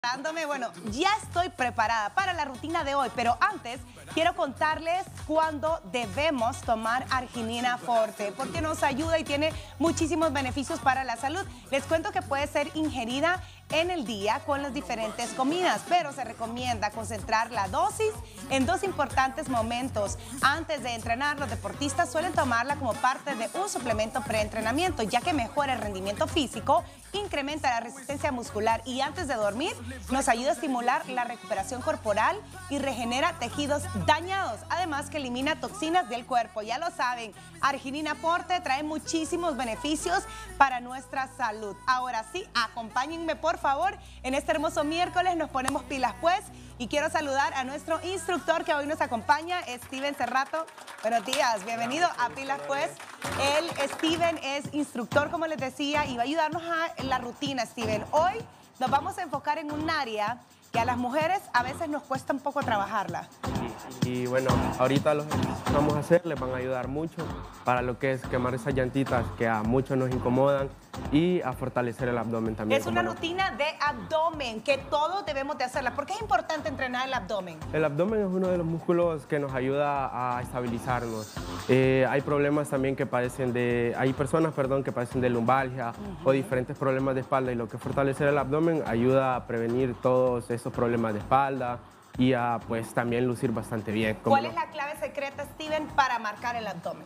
Bueno, ya estoy preparada para la rutina de hoy, pero antes quiero contarles cuándo debemos tomar arginina forte, porque nos ayuda y tiene muchísimos beneficios para la salud. Les cuento que puede ser ingerida en el día con las diferentes comidas, pero se recomienda concentrar la dosis en dos importantes momentos. Antes de entrenar, los deportistas suelen tomarla como parte de un suplemento preentrenamiento, ya que mejora el rendimiento físico, incrementa la resistencia muscular y antes de dormir nos ayuda a estimular la recuperación corporal y regenera tejidos dañados, además que elimina toxinas del cuerpo. Ya lo saben, arginina forte trae muchísimos beneficios para nuestra salud. Ahora sí, acompáñenme por favor, en este hermoso miércoles nos ponemos pilas pues, y quiero saludar a nuestro instructor que hoy nos acompaña, Steven Cerrato. Buenos días, bienvenido a Pilas Pues. Steven es instructor, como les decía, y va a ayudarnos a la rutina, Steven. Hoy nos vamos a enfocar en un área que a las mujeres a veces nos cuesta un poco trabajarla. Y bueno, ahorita los ejercicios que vamos a hacer les van a ayudar mucho para lo que es quemar esas llantitas que a muchos nos incomodan y a fortalecer el abdomen también. Es una rutina de abdomen que todos debemos de hacerla. ¿Por qué es importante entrenar el abdomen? El abdomen es uno de los músculos que nos ayuda a estabilizarnos. Hay problemas también que padecen de, hay personas, perdón, que padecen de lumbalgia o diferentes problemas de espalda, y lo que fortalecer el abdomen ayuda a prevenir todos esos problemas de espalda y a pues también lucir bastante bien. ¿Cuál es la clave secreta, Steven, para marcar el abdomen?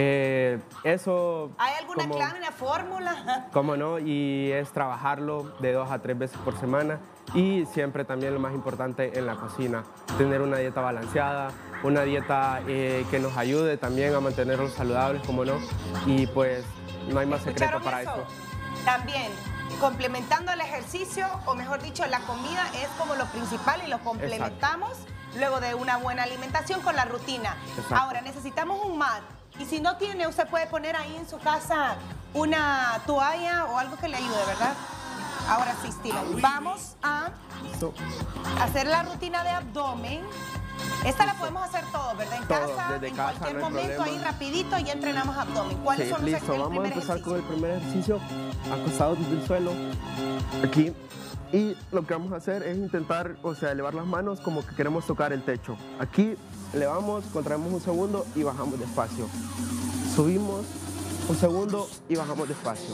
Eso... ¿Hay alguna clave, una fórmula? Cómo no, y es trabajarlo de 2 a 3 veces por semana, y siempre también lo más importante en la cocina, tener una dieta balanceada, una dieta que nos ayude también a mantenernos saludables, como no, y pues no hay más secreto para eso. También, complementando el ejercicio, o mejor dicho, la comida es como lo principal y lo complementamos. Exacto. Luego de una buena alimentación con la rutina. Exacto. Ahora, necesitamos un mat. Y si no tiene, usted puede poner ahí en su casa una toalla o algo que le ayude, ¿verdad? Ahora sí, Steven, vamos a hacer la rutina de abdomen. Esta la podemos hacer todos, ¿verdad? En casa, en cualquier momento, ahí rapidito, ya entrenamos abdomen. ¿Cuáles son los Vamos a empezar con el primer ejercicio, acostados desde el suelo, aquí. Y lo que vamos a hacer es intentar, elevar las manos como que queremos tocar el techo. Aquí elevamos, contraemos un segundo y bajamos despacio. Subimos un segundo y bajamos despacio.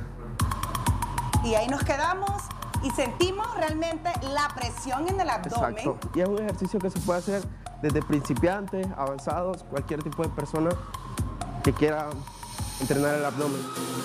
Y ahí nos quedamos y sentimos realmente la presión en el abdomen. Exacto. Y es un ejercicio que se puede hacer desde principiantes, avanzados, cualquier tipo de persona que quiera entrenar el abdomen.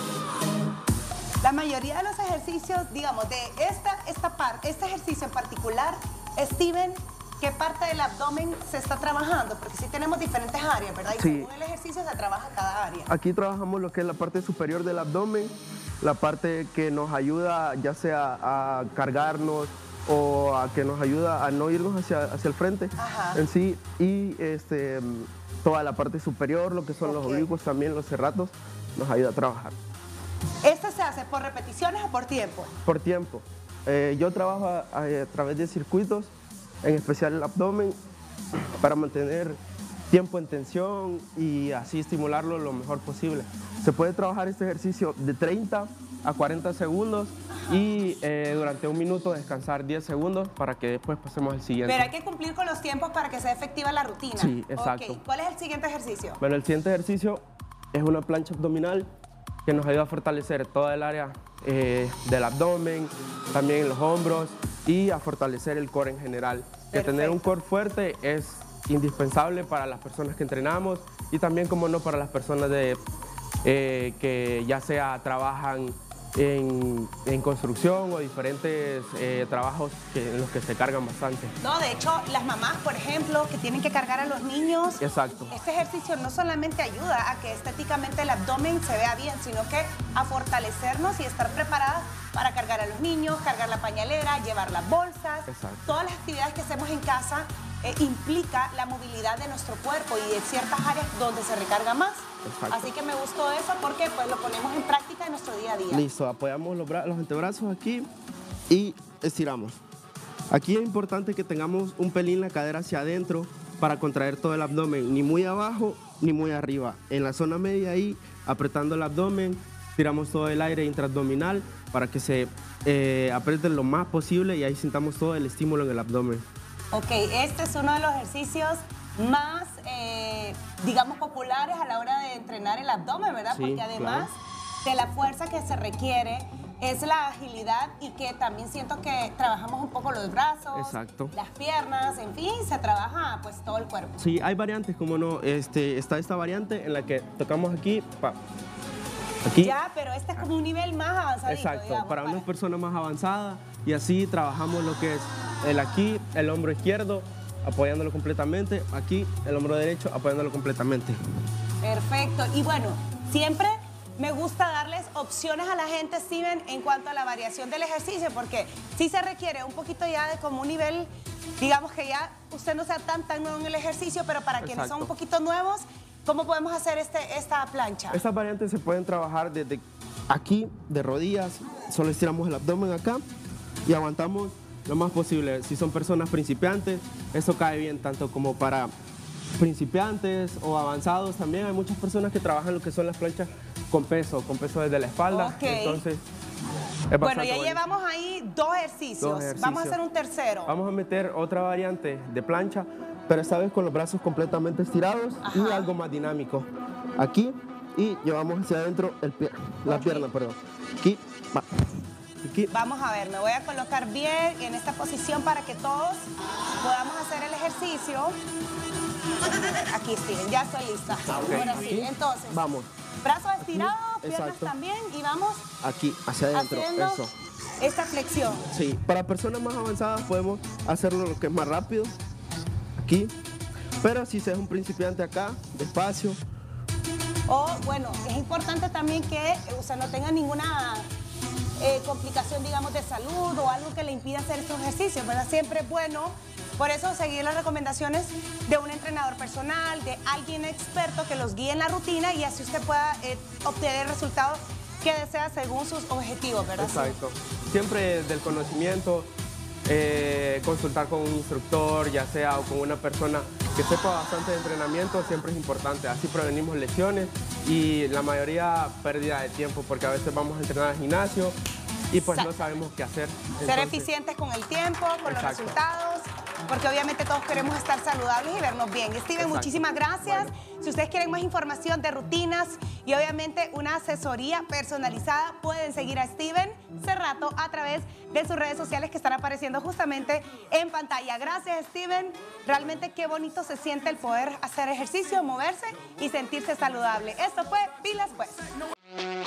La mayoría de los ejercicios, digamos, de este ejercicio en particular, Steven, ¿qué parte del abdomen se está trabajando? Porque sí tenemos diferentes áreas, ¿verdad? Y sí, según el ejercicio se trabaja cada área. Aquí trabajamos lo que es la parte superior del abdomen, la parte que nos ayuda ya sea a cargarnos o a que nos ayuda a no irnos hacia el frente. Ajá. En sí, y toda la parte superior, lo que son los oblicuos, también los cerratos, nos ayuda a trabajar. ¿Este se hace por repeticiones o por tiempo? Por tiempo. Yo trabajo a través de circuitos, en especial el abdomen, para mantener tiempo en tensión y así estimularlo lo mejor posible. Se puede trabajar este ejercicio de 30 a 40 segundos y durante 1 minuto descansar 10 segundos para que después pasemos al siguiente. Pero hay que cumplir con los tiempos para que sea efectiva la rutina. Sí, exacto. Okay. ¿Cuál es el siguiente ejercicio? Bueno, el siguiente ejercicio es una plancha abdominal que nos ayuda a fortalecer toda el área del abdomen, también los hombros y a fortalecer el core en general. Que tener un core fuerte es indispensable para las personas que entrenamos y también, como no, para las personas que ya sea trabajan en construcción o diferentes trabajos en los que se cargan bastante. No, de hecho, las mamás, por ejemplo, que tienen que cargar a los niños. Exacto. Este ejercicio no solamente ayuda a que estéticamente el abdomen se vea bien, sino que a fortalecernos y estar preparadas para cargar a los niños, cargar la pañalera, llevar las bolsas. Exacto. Todas las actividades que hacemos en casa implica la movilidad de nuestro cuerpo y de ciertas áreas donde se recarga más. Exacto. Así que me gustó eso porque pues lo ponemos en práctica en nuestro día a día. Listo, apoyamos los antebrazos aquí y estiramos. Aquí es importante que tengamos un pelín la cadera hacia adentro para contraer todo el abdomen, ni muy abajo ni muy arriba. En la zona media ahí, apretando el abdomen, tiramos todo el aire intraabdominal para que se apriete lo más posible y ahí sintamos todo el estímulo en el abdomen. Ok, este es uno de los ejercicios más, digamos, populares a la hora de entrenar el abdomen, ¿verdad? Sí, porque además de la fuerza que se requiere, es la agilidad y que también siento que trabajamos un poco los brazos, exacto, las piernas, en fin, se trabaja pues todo el cuerpo. Sí, hay variantes, como no, está esta variante en la que tocamos aquí, aquí. Ya, pero este es como un nivel más avanzado. Exacto, digamos, para una persona más avanzada y así trabajamos lo que es aquí, el hombro izquierdo, apoyándolo completamente, aquí el hombro derecho, apoyándolo completamente. Perfecto, y bueno, siempre me gusta darles opciones a la gente, Steven, en cuanto a la variación del ejercicio, porque sí se requiere un poquito ya de como un nivel, digamos que ya usted no sea tan nuevo en el ejercicio, pero para quienes son un poquito nuevos, ¿cómo podemos hacer esta plancha? Estas variantes se pueden trabajar desde aquí, de rodillas, solo estiramos el abdomen acá y aguantamos lo más posible. Si son personas principiantes, eso cae bien tanto como para principiantes o avanzados. También hay muchas personas que trabajan lo que son las planchas con peso desde la espalda. Okay. Entonces, bueno, ya llevamos ahí dos ejercicios. Vamos a hacer un tercero. Vamos a meter otra variante de plancha, pero esta vez con los brazos completamente estirados. Ajá. Y algo más dinámico. Aquí y llevamos hacia adentro la pierna, perdón. Aquí, va. Aquí. Vamos a ver, me voy a colocar bien en esta posición para que todos podamos hacer el ejercicio. Aquí, Steven, ya estoy lista. Okay. Ahora sí, entonces, vamos. Brazos estirados, aquí. piernas Exacto. También, y vamos aquí, hacia adentro, eso. Esta flexión. Sí, para personas más avanzadas podemos hacerlo lo que es más rápido, aquí, pero si seas un principiante acá, despacio. O, bueno, es importante también que usted no tenga ninguna complicación, digamos, de salud o algo que le impida hacer estos ejercicios, ¿verdad? Siempre es bueno, por eso, seguir las recomendaciones de un entrenador personal, de alguien experto que los guíe en la rutina y así usted pueda obtener el resultado que desea según sus objetivos, ¿verdad? Exacto. Siempre del conocimiento, consultar con un instructor, ya sea o con una persona que sepa bastante de entrenamiento, siempre es importante. Así prevenimos lesiones y la mayoría pérdida de tiempo, porque a veces vamos a entrenar al gimnasio y pues no sabemos qué hacer. Ser eficientes con el tiempo, con los resultados, porque obviamente todos queremos estar saludables y vernos bien. Steven, muchísimas gracias. Bueno. Si ustedes quieren más información de rutinas y obviamente una asesoría personalizada, pueden seguir a Steven Cerrato a través de sus redes sociales que están apareciendo justamente en pantalla. Gracias, Steven. Realmente qué bonito se siente el poder hacer ejercicio, moverse y sentirse saludable. Esto fue Pilas Pues.